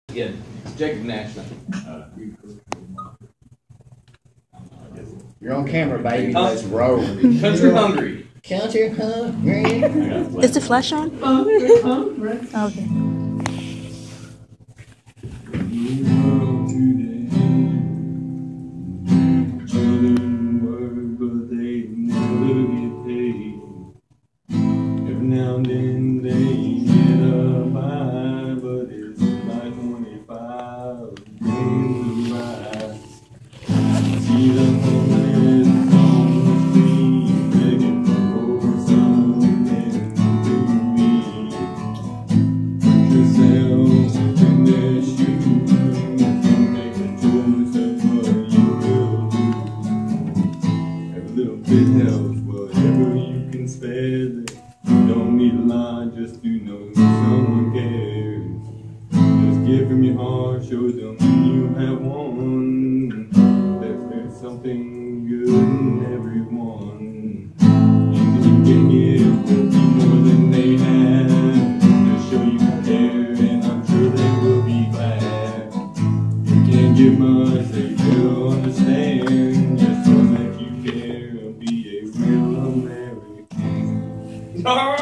Yeah, Jacob National. You're on camera, baby. Let's roll. Country Hungry. Country hungry. Is the flash on? Okay. Now and then they get a buy, but it's like 25 in the rise. See the homeless on the street, begging for something to eat. Put yourself in their shoes and make a choice of what you will do. Every little bit helps, whatever you can spare. Don't need a line, just to know someone cares. Just give them your heart, show them you have won. There's something good in everyone. Anything you can give will be more than they have. Just show you care, and I'm sure they will be glad. You can't give much, they will understand. Just know that you care and be a real American. All right.